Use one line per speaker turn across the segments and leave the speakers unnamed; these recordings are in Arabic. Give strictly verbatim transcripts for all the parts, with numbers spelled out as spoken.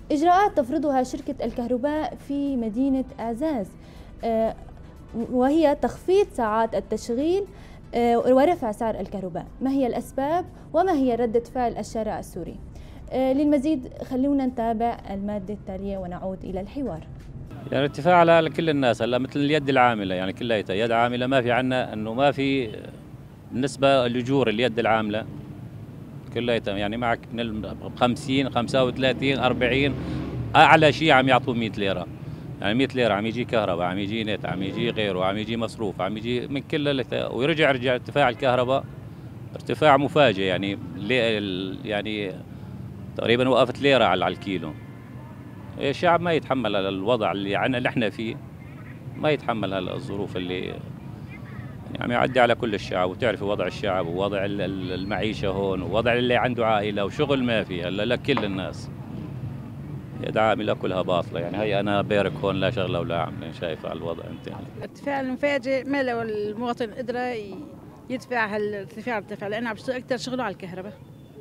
إجراءات تفرضها شركة الكهرباء في مدينة أعزاز وهي تخفيض ساعات التشغيل ورفع سعر الكهرباء، ما هي الأسباب وما هي ردة فعل الشارع السوري؟ للمزيد خلونا نتابع المادة التالية ونعود إلى الحوار.
يعني ارتفاع على كل الناس، هلا مثل اليد العاملة، يعني كلها يد عاملة ما في عنا انه ما في بالنسبة للأجور اليد العاملة كلها يعني معك من خمسين خمسة وثلاثين أربعين أعلى شيء عم يعطوه مئة ليرة، يعني مئة ليرة عم يجي كهرباء، عم يجي نت، عم يجي غيره، عم يجي مصروف، عم يجي من كل ويرجع رجع ارتفاع الكهرباء ارتفاع مفاجئ، يعني يعني تقريبا وقفت ليرة على الكيلو. الشعب ما يتحمل الوضع اللي عنا اللي احنا فيه، ما يتحمل هالظروف اللي يعني عم يعدي على كل الشعب، وتعرفي وضع الشعب ووضع المعيشة هون ووضع اللي عنده عائلة وشغل ما في هلا لكل الناس. يد عاملة كلها باطلة، يعني هي أنا بارك هون لا شغلة ولا عاملة، شايفة على الوضع أنت.
الارتفاع المفاجئ ما لو المواطن قدر يدفع هالارتفاع ارتفع، لأنه عم يشتغل أكثر شغله على الكهرباء،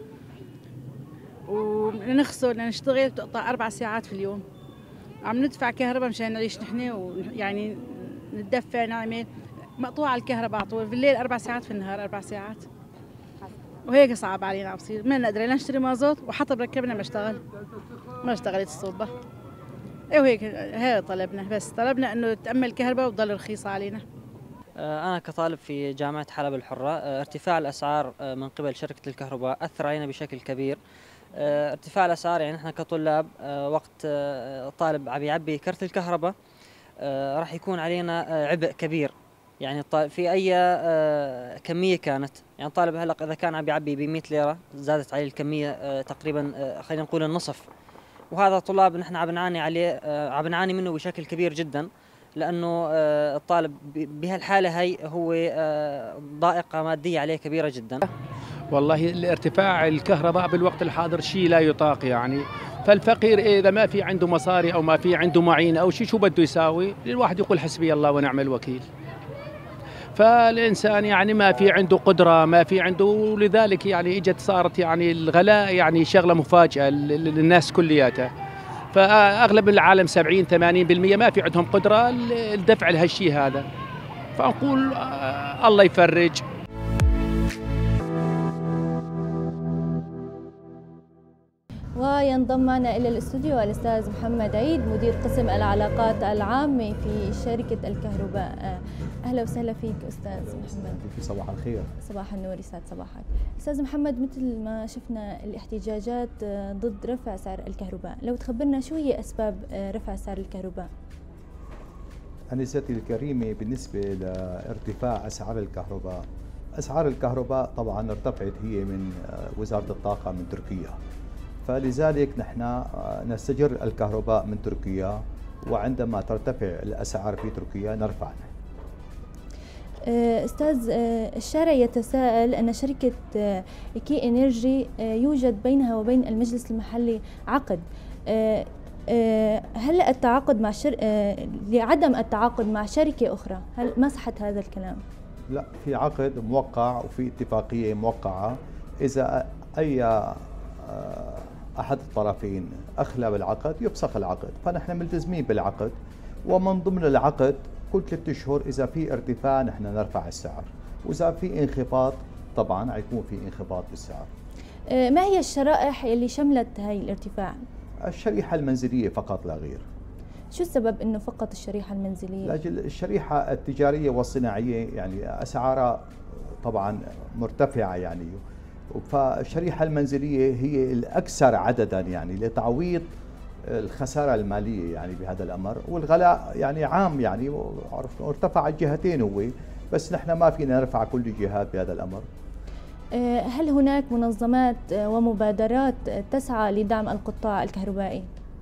ونخسر نشتغل تقطع أربع ساعات في اليوم، عم ندفع كهرباء مشان نعيش نحن، ويعني نتدفى نعمل مقطوعة الكهرباء على طول، بالليل أربع ساعات في النهار أربع ساعات، وهيك صعب علينا عم بصير، ما نقدر لا نشتري مازوت وحتى بركبنا ما اشتغل ما اشتغلت الصوبة. ايه وهيك هي طلبنا، بس طلبنا انه تأمل الكهرباء وتضل رخيصة علينا.
أنا كطالب في جامعة حلب الحرة، ارتفاع الأسعار من قبل شركة الكهرباء أثر علينا بشكل كبير. ارتفاع الأسعار يعني نحن كطلاب وقت طالب عم يعبي كرت الكهرباء راح يكون علينا عبء كبير، يعني في أي كمية كانت، يعني طالب هلا إذا كان عم يعبي ب مئة ليرة زادت عليه الكمية تقريبا خلينا نقول النصف، وهذا طلاب نحن عم نعاني عليه عم نعاني منه بشكل كبير جدا، لأنه الطالب بهالحالة هي هو ضائقة مادية عليه كبيرة جدا.
والله الارتفاع الكهرباء بالوقت الحاضر شيء لا يطاق، يعني فالفقير إذا ما في عنده مصاري أو ما في عنده معين أو شيء شو بده يساوي؟ الواحد يقول حسبي الله ونعم الوكيل. فالإنسان يعني ما في عنده قدرة، ما في عنده، لذلك يعني اجت صارت يعني الغلاء يعني شغلة مفاجئة للناس كلياتها. فأغلب العالم سبعين ثمانين بالمئة ما في عندهم قدرة لدفع لهالشيء هذا، فنقول الله يفرج.
وينضم معنا إلى الاستوديو الأستاذ محمد عيد مدير قسم العلاقات العامة في شركة الكهرباء. أهلا وسهلا فيك أستاذ محمد.
في صباح الخير.
صباح النور، يسعد صباحك. أستاذ محمد، مثل ما شفنا الاحتجاجات ضد رفع سعر الكهرباء، لو تخبرنا شو هي أسباب رفع سعر الكهرباء؟
أنستي الكريمة، بالنسبة لارتفاع أسعار الكهرباء، أسعار الكهرباء طبعا ارتفعت هي من وزارة الطاقة من تركيا، فلذلك نحن نستجر الكهرباء من تركيا، وعندما ترتفع الأسعار في تركيا نرفع.
أستاذ، الشارع يتساءل أن شركة كي إنرجي يوجد بينها وبين المجلس المحلي عقد، هل التعاقد مع شر... لعدم التعاقد مع شركة أخرى، هل ما صحت هذا الكلام؟
لا، في عقد موقع وفي اتفاقية موقعة، إذا أي أحد الطرفين أخلى بالعقد يفسخ العقد، فنحن ملتزمين بالعقد، ومن ضمن العقد كل ثلاثة أشهر إذا في ارتفاع نحن نرفع السعر، وإذا في انخفاض طبعا حيكون في انخفاض بالسعر.
ما هي الشرائح اللي شملت هاي الارتفاع؟
الشريحة المنزلية فقط لا غير.
شو السبب انه فقط الشريحة المنزلية؟
لاجل الشريحة التجارية والصناعية يعني أسعارها طبعا مرتفعة، يعني فالشريحة المنزلية هي الأكثر عددا يعني لتعويض الخسارة المالية يعني بهذا الأمر، والغلاء يعني عام يعني عرفنا ارتفع الجهتين هو، بس نحن ما فينا نرفع كل الجهات بهذا الأمر.
هل هناك منظمات ومبادرات تسعى لدعم القطاع الكهربائي؟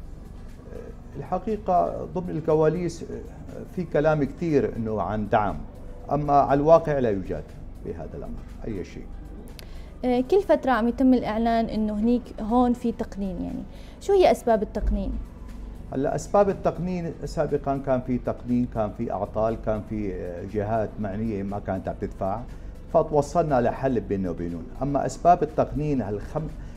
الحقيقة ضمن الكواليس في كلام كثير انه عن دعم، اما على الواقع لا يوجد بهذا الامر اي شيء.
كل فترة عم يتم الاعلان انه هنيك هون في تقنين، يعني شو هي اسباب التقنين؟
هلا اسباب التقنين سابقا كان في تقنين، كان في اعطال، كان في جهات معنية ما كانت عم تدفع، فتوصلنا لحل بيننا وبينهم، اما اسباب التقنين هالخم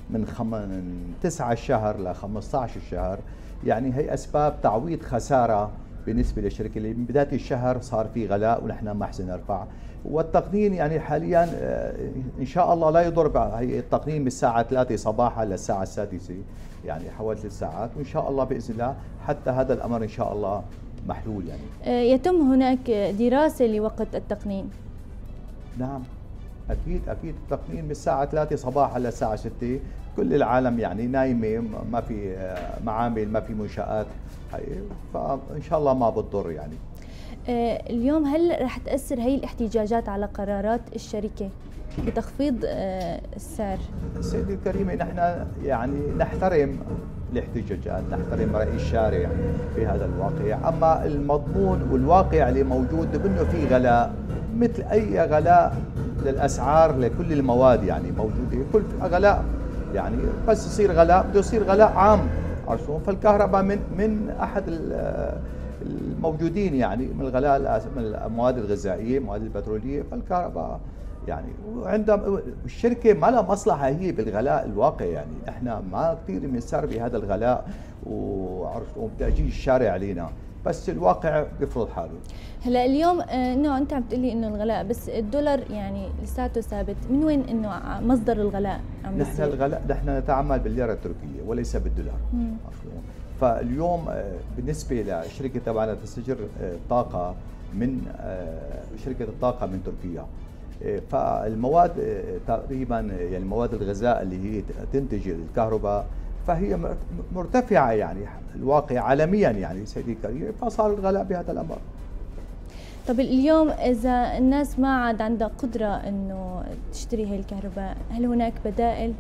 من خم... تسعة الشهر ل خمسة عشر الشهر، يعني هي اسباب تعويض خساره بالنسبه للشركه اللي من بدايه الشهر صار في غلاء ونحن ما حسن نرفع. والتقنين يعني حاليا ان شاء الله لا يضر، هي التقنين من الساعه ثلاثة صباحا للساعه السادسة، يعني حوالي ثلاث ساعات، وان شاء الله باذن الله حتى هذا الامر ان شاء الله محلول. يعني
يتم هناك دراسه لوقت التقنين؟
نعم اكيد اكيد، التقنين من الساعه ثلاثة صباحا للساعه ستة، كل العالم يعني نايمه، ما في معامل، ما في منشآت، فان شاء الله ما بتضر. يعني
اليوم هل رح تأثر هي الاحتجاجات على قرارات الشركة بتخفيض السعر؟
سيدي الكريمة، نحن يعني نحترم الاحتجاجات، نحترم رأي الشارع في هذا الواقع، أما المضمون والواقع اللي موجود بأنه في غلاء مثل أي غلاء للأسعار لكل المواد، يعني موجودة كل غلاء، يعني بس يصير غلاء بده يصير غلاء عام، عرفتوا؟ فالكهرباء من من أحد الموجودين يعني من الغلاء من المواد الغذائيه، المواد البتروليه، فالكهرباء يعني وعندها الشركه ما لها مصلحه هي بالغلاء الواقع، يعني احنا ما كثير بنسر بهذا الغلاء وعرفتوا بتاجيل الشارع علينا، بس الواقع بيفرض حاله.
هلا اليوم انه انت عم تقولي انه الغلاء، بس الدولار يعني لساته ثابت، من وين انه مصدر الغلاء عم
نحن الغلاء نحن نتعامل بالليره التركيه وليس بالدولار. فاليوم بالنسبه لشركه تبعنا تستجر طاقه من شركه الطاقه من تركيا، فالمواد تقريبا يعني مواد الغذاء اللي هي تنتج الكهرباء فهي مرتفعه، يعني الواقع عالميا يعني سيدي الكريم، فصار الغلاء بهذا الامر.
طب اليوم اذا الناس ما عاد عندها قدره انه تشتري هي الكهرباء، هل هناك بدائل؟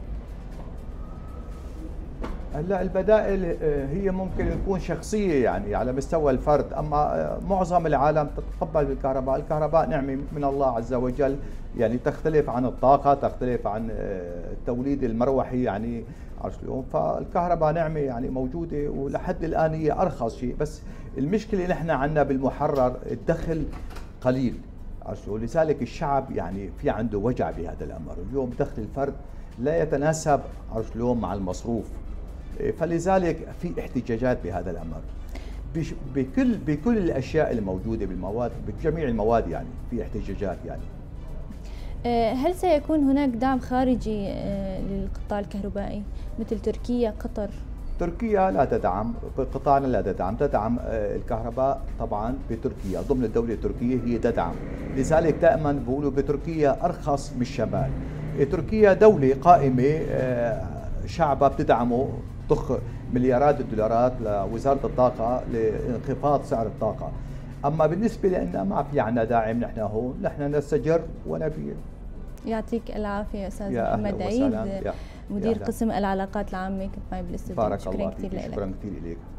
هلا البدائل هي ممكن تكون شخصيه يعني على مستوى الفرد، اما معظم العالم تتقبل بالكهرباء، الكهرباء نعمه من الله عز وجل، يعني تختلف عن الطاقه، تختلف عن التوليد المروحي، يعني عرفت اليوم، فالكهرباء نعمه يعني موجوده ولحد الان هي ارخص شيء، بس المشكله اللي نحن عندنا بالمحرر الدخل قليل، عرفت، ولذلك الشعب يعني في عنده وجع بهذا الامر، اليوم دخل الفرد لا يتناسب عرفت اليوم مع المصروف، فلذلك في احتجاجات بهذا الامر بكل بكل الاشياء الموجوده بالمواد، بجميع المواد يعني في احتجاجات. يعني
هل سيكون هناك دعم خارجي للقطاع الكهربائي مثل تركيا، قطر؟
تركيا لا تدعم، قطاعنا لا تدعم، تدعم الكهرباء طبعا بتركيا، ضمن الدوله التركيه هي تدعم، لذلك دائما بيقولوا بتركيا ارخص من الشمال. تركيا دوله قائمه شعبها بتدعمه، ضخ مليارات الدولارات لوزاره الطاقه لانخفاض سعر الطاقه، اما بالنسبه لنا ما في عندنا داعم، نحن هون نحن نستجر ونبيع.
يعطيك العافيه يا استاذ محمد عيد، مدير قسم العلاقات العامه، كنت معي بالاستوديو.
بارك الله فيك، شكرا كثير لك.